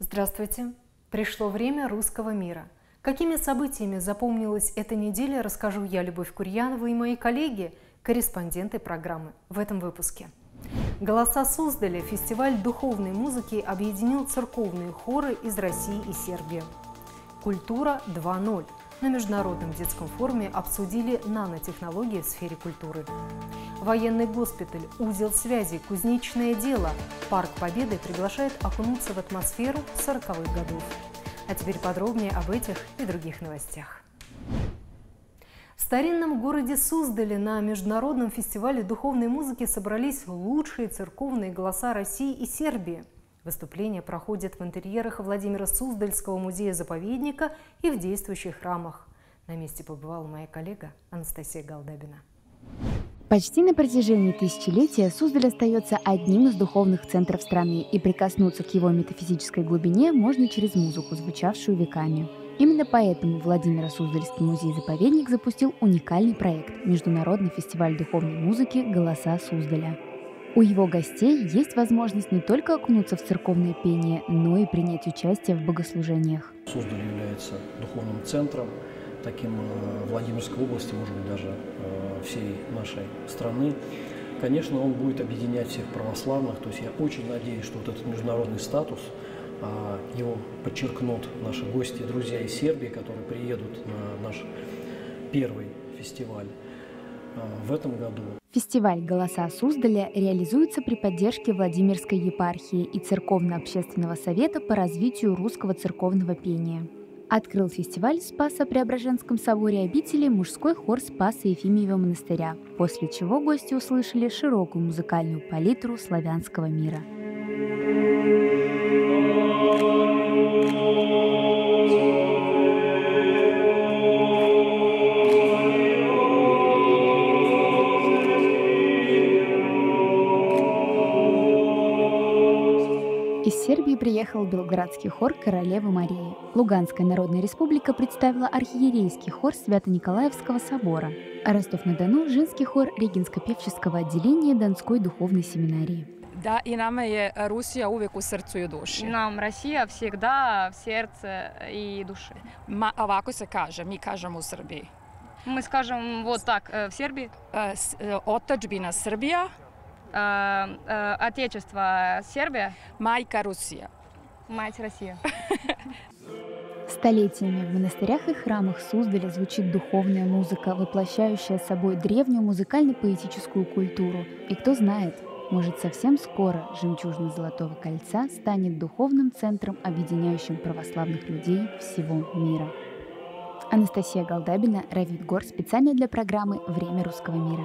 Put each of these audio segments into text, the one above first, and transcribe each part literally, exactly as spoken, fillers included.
Здравствуйте! Пришло время русского мира. Какими событиями запомнилась эта неделя, расскажу я, Любовь Курьянова, и мои коллеги, корреспонденты программы в этом выпуске. «Голоса Суздаля» – фестиваль духовной музыки объединил церковные хоры из России и Сербии. «Культура два ноль». На Международном детском форуме обсудили нанотехнологии в сфере культуры. Военный госпиталь, узел связи, кузнечное дело. Парк Победы приглашает окунуться в атмосферу сороковых годов. А теперь подробнее об этих и других новостях. В старинном городе Суздале на Международном фестивале духовной музыки собрались лучшие церковные голоса России и Сербии. Выступления проходят в интерьерах Владимира Суздальского музея-заповедника и в действующих храмах. На месте побывала моя коллега Анастасия Голдабина. Почти на протяжении тысячелетия Суздаль остается одним из духовных центров страны, и прикоснуться к его метафизической глубине можно через музыку, звучавшую веками. Именно поэтому Владимиро-Суздальский музей-заповедник запустил уникальный проект – Международный фестиваль духовной музыки «Голоса Суздаля». У его гостей есть возможность не только окунуться в церковное пение, но и принять участие в богослужениях. Суздаль является духовным центром, таким Владимирской области, может быть, даже всей нашей страны. Конечно, он будет объединять всех православных, то есть я очень надеюсь, что вот этот международный статус, его подчеркнут наши гости, друзья из Сербии, которые приедут на наш первый фестиваль в этом году. Фестиваль «Голоса Суздаля» реализуется при поддержке Владимирской епархии и Церковно-общественного совета по развитию русского церковного пения. Открыл фестиваль в Спасо-Преображенском соборе обители мужской хор Спаса Ефимиева монастыря, после чего гости услышали широкую музыкальную палитру славянского мира. Из Сербии приехал белградский хор Королевы Марии. Луганская Народная Республика представила архиерейский хор Свято-Николаевского собора. А Ростов-на-Дону – женский хор Регинско-певческого отделения Донской духовной семинарии. Да, и нам je Rusija uvijek u srcu i u duši. Нам Россия всегда в сердце и душе. Ma, ovako se kaže, mi kažemo u Srbiji. Мы скажем вот так, в Сербии. Otadžbina Srbija. Отечество Сербия. Majka Rusija. Мать Россия. Столетиями в монастырях и храмах Суздаля звучит духовная музыка, воплощающая собой древнюю музыкально-поэтическую культуру. И кто знает, может, совсем скоро жемчужина Золотого кольца станет духовным центром, объединяющим православных людей всего мира. Анастасия Голдабина, Равид Гор, специально для программы «Время русского мира».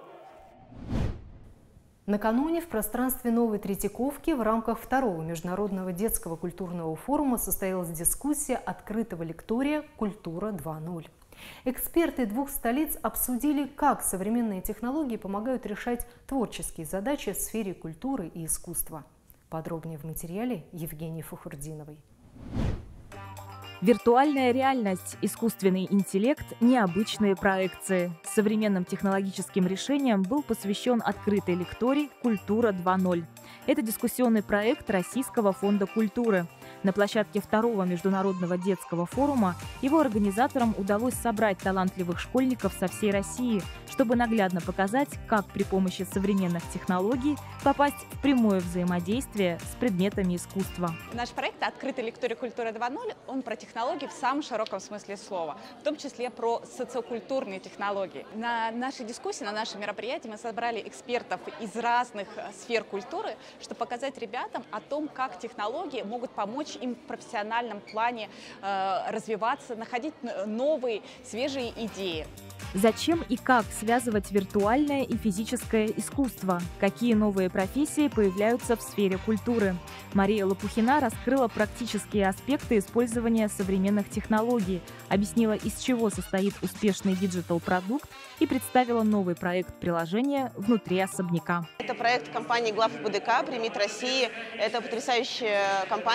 Накануне в пространстве Новой Третьяковки в рамках второго международного детского культурного форума состоялась дискуссия открытого лектория «Культура два ноль». Эксперты двух столиц обсудили, как современные технологии помогают решать творческие задачи в сфере культуры и искусства. Подробнее в материале Евгении Фухурдиновой. Виртуальная реальность, искусственный интеллект, необычные проекции. Современным технологическим решениям был посвящен открытый лекторий «Культура два ноль». Это дискуссионный проект Российского фонда культуры. На площадке второго международного детского форума его организаторам удалось собрать талантливых школьников со всей России, чтобы наглядно показать, как при помощи современных технологий попасть в прямое взаимодействие с предметами искусства. Наш проект «Открытый лекторий Культура два ноль», он про технологии в самом широком смысле слова, в том числе про социокультурные технологии. На нашей дискуссии, на нашем мероприятии мы собрали экспертов из разных сфер культуры, чтобы показать ребятам о том, как технологии могут помочь им в профессиональном плане э, развиваться, находить новые, свежие идеи. Зачем и как связывать виртуальное и физическое искусство? Какие новые профессии появляются в сфере культуры? Мария Лопухина раскрыла практические аспекты использования современных технологий, объяснила, из чего состоит успешный диджитал-продукт и представила новый проект приложения внутри особняка. Это проект компании глав ПДК «Примит России». Это потрясающая компания,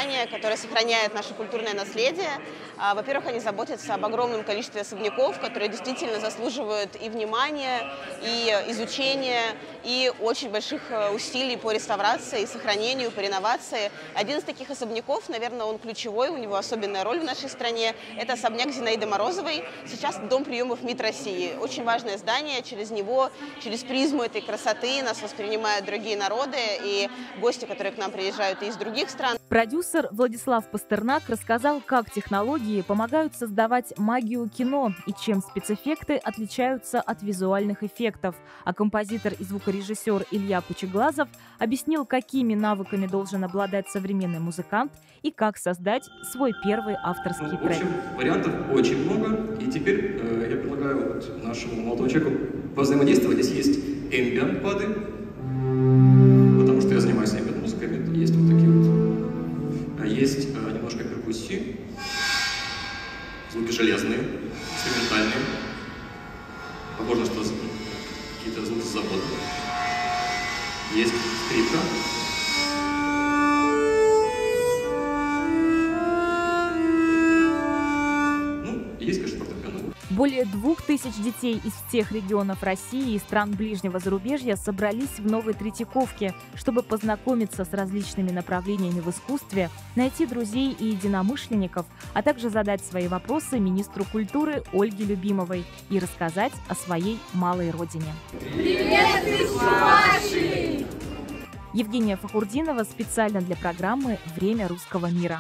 которая сохраняет наше культурное наследие. Во-первых, они заботятся об огромном количестве особняков, которые действительно заслуживают и внимания, и изучения, и очень больших усилий по реставрации, сохранению, по реновации. Один из таких особняков, наверное, он ключевой, у него особенная роль в нашей стране. Это особняк Зинаиды Морозовой. Сейчас Дом приемов МИД России. Очень важное здание. Через него, через призму этой красоты нас воспринимают другие народы и гости, которые к нам приезжают из других стран. Продюсер Владислав Пастернак рассказал, как технологии помогают создавать магию кино и чем спецэффекты отличаются от визуальных эффектов. А композитор и звукорежиссер Илья Пучеглазов объяснил, какими навыками должен обладать современный музыкант и как создать свой первый авторский ну, трек. В общем, вариантов очень много. И теперь э, я предлагаю вот нашему молодому человеку повзаимодействовать. Здесь есть эмбиент-пады, потому что я занимаюсь эмбиент-музыкой. Есть вот такие вот. Есть э, немножко перкуссии, звуки железные, инструментальные. Похоже на что какие-то звуки с завода. Есть скрипка. Ну, есть, конечно, фортепиано. Более двух тысяч детей из всех регионов России и стран ближнего зарубежья собрались в Новой Третьяковке, чтобы познакомиться с различными направлениями в искусстве, найти друзей и единомышленников, а также задать свои вопросы министру культуры Ольге Любимовой и рассказать о своей малой родине. Привет из Чувашии! Евгения Фахурдинова специально для программы «Время русского мира».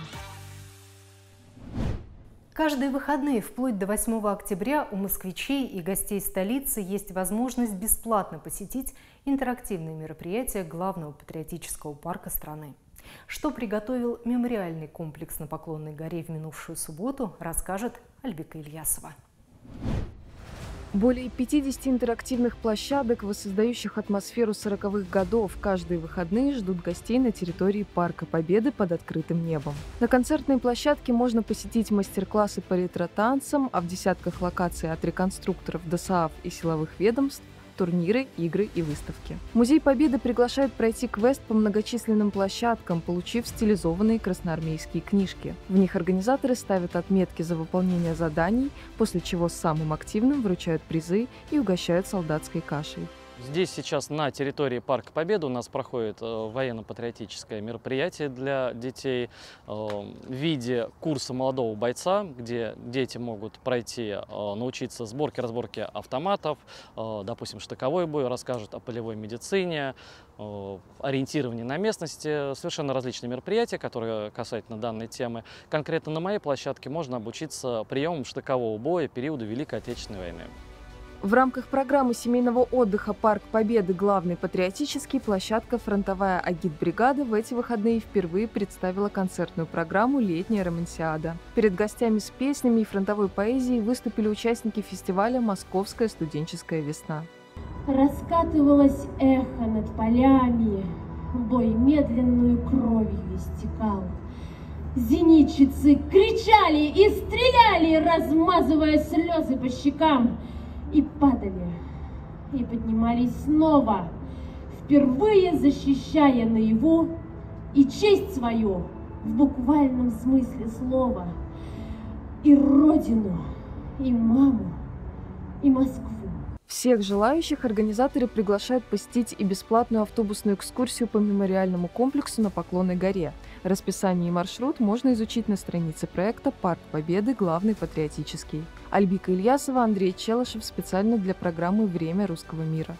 Каждые выходные вплоть до восьмого октября у москвичей и гостей столицы есть возможность бесплатно посетить интерактивные мероприятия главного патриотического парка страны. Что приготовил мемориальный комплекс на Поклонной горе в минувшую субботу, расскажет Альбика Ильясова. Более пятидесяти интерактивных площадок, воссоздающих атмосферу сороковых годов, каждые выходные ждут гостей на территории Парка Победы под открытым небом. На концертной площадке можно посетить мастер-классы по ретро-танцам, а в десятках локаций от реконструкторов до СААФ и силовых ведомств турниры, игры и выставки. Музей Победы приглашает пройти квест по многочисленным площадкам, получив стилизованные красноармейские книжки. В них организаторы ставят отметки за выполнение заданий, после чего самым активным вручают призы и угощают солдатской кашей. Здесь сейчас на территории Парка Победы у нас проходит э, военно-патриотическое мероприятие для детей э, в виде курса молодого бойца, где дети могут пройти, э, научиться сборке, разборке автоматов, э, допустим, штыковой бой, расскажут о полевой медицине, э, ориентировании на местности, совершенно различные мероприятия, которые касательно данной темы. Конкретно на моей площадке можно обучиться приемам штыкового боя периода Великой Отечественной войны. В рамках программы семейного отдыха «Парк Победы. Главный патриотический» площадка «Фронтовая агитбригада» в эти выходные впервые представила концертную программу «Летняя романсиада». Перед гостями с песнями и фронтовой поэзией выступили участники фестиваля «Московская студенческая весна». Раскатывалось эхо над полями, бой медленную кровью истекал. Зенитчицы кричали и стреляли, размазывая слезы по щекам. И падали, и поднимались снова, впервые защищая наяву и честь свою в буквальном смысле слова, и родину, и маму, и Москву. Всех желающих организаторы приглашают посетить и бесплатную автобусную экскурсию по мемориальному комплексу на Поклонной горе. Расписание и маршрут можно изучить на странице проекта «Парк Победы. Главный патриотический». Альбика Ильясова, Андрей Челышев специально для программы «Время русского мира».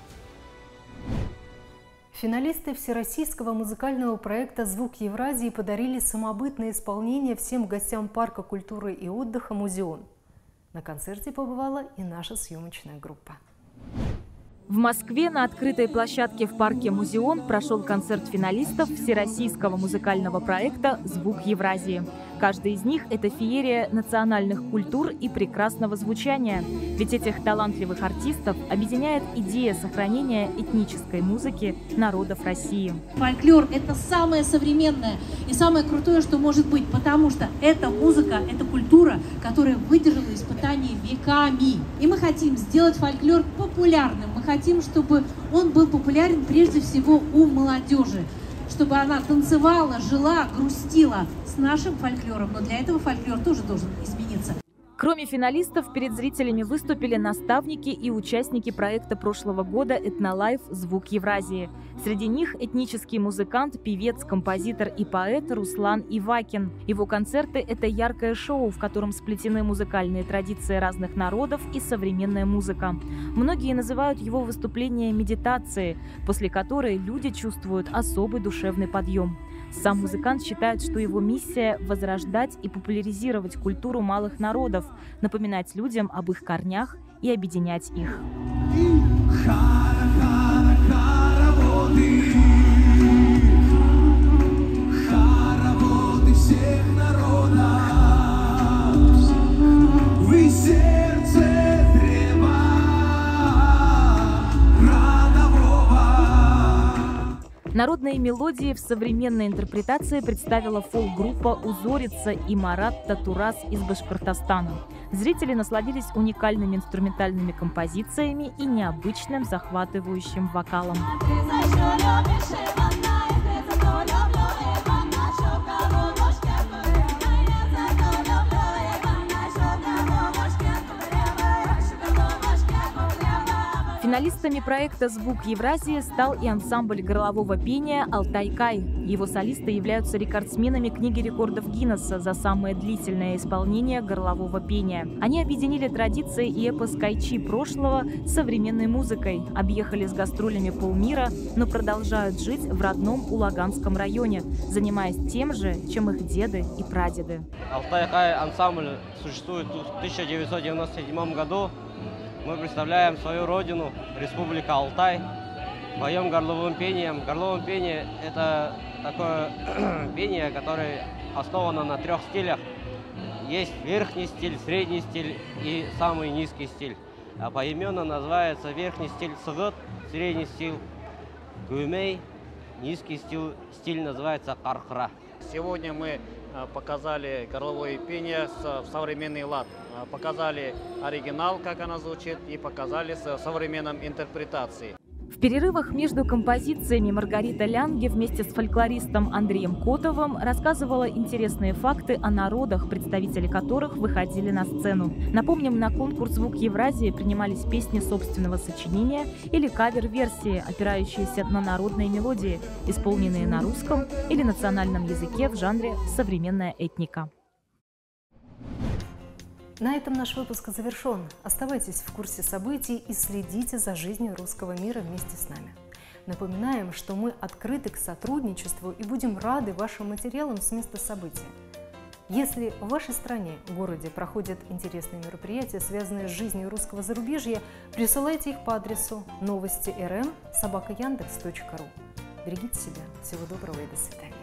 Финалисты всероссийского музыкального проекта «Звук Евразии» подарили самобытное исполнение всем гостям Парка культуры и отдыха «Музеон». На концерте побывала и наша съемочная группа. В Москве на открытой площадке в парке «Музеон» прошел концерт финалистов всероссийского музыкального проекта «Звук Евразии». Каждый из них – это феерия национальных культур и прекрасного звучания. Ведь этих талантливых артистов объединяет идея сохранения этнической музыки народов России. Фольклор – это самое современное и самое крутое, что может быть, потому что эта музыка, это культура, которая выдержала испытания веками. И мы хотим сделать фольклор популярным. Мы хотим, чтобы он был популярен прежде всего у молодежи, чтобы она танцевала, жила, грустила, с нашим фольклором, но для этого фольклор тоже должен измениться. Кроме финалистов, перед зрителями выступили наставники и участники проекта прошлого года «Этнолайф. Звук Евразии». Среди них этнический музыкант, певец, композитор и поэт Руслан Ивакин. Его концерты – это яркое шоу, в котором сплетены музыкальные традиции разных народов и современная музыка. Многие называют его выступление медитацией, после которой люди чувствуют особый душевный подъем. Сам музыкант считает, что его миссия – возрождать и популяризировать культуру малых народов, напоминать людям об их корнях и объединять их. Народные мелодии в современной интерпретации представила фолк-группа «Узорица» и Марат Татурас из Башкортостана. Зрители насладились уникальными инструментальными композициями и необычным захватывающим вокалом. Финалистами проекта «Звук Евразии» стал и ансамбль горлового пения «Алтай-Кай». Его солисты являются рекордсменами книги рекордов Гиннесса за самое длительное исполнение горлового пения. Они объединили традиции и эпос кайчи прошлого с современной музыкой, объехали с гастролями полмира, но продолжают жить в родном Улаганском районе, занимаясь тем же, чем их деды и прадеды. «Алтай-Кай» ансамбль существует в тысяча девятьсот девяносто седьмом году. Мы представляем свою родину, Республика Алтай, поем горловым пением. Горловое пение – это такое пение, которое основано на трех стилях. Есть верхний стиль, средний стиль и самый низкий стиль. А поименно называется верхний стиль сыгыт, средний стиль гумей, низкий стиль, стиль называется кархра. Сегодня мы показали горловое пение в современный лад. Показали оригинал, как она звучит, и показали в современном интерпретации. В перерывах между композициями Маргарита Лянге вместе с фольклористом Андреем Котовым рассказывала интересные факты о народах, представители которых выходили на сцену. Напомним, на конкурс «Звук Евразии» принимались песни собственного сочинения или кавер-версии, опирающиеся на народные мелодии, исполненные на русском или национальном языке в жанре «современная этника». На этом наш выпуск завершен. Оставайтесь в курсе событий и следите за жизнью русского мира вместе с нами. Напоминаем, что мы открыты к сотрудничеству и будем рады вашим материалам с места события. Если в вашей стране, городе проходят интересные мероприятия, связанные с жизнью русского зарубежья, присылайте их по адресу новости эр эм собака яндекс точка ру. Берегите себя. Всего доброго и до свидания.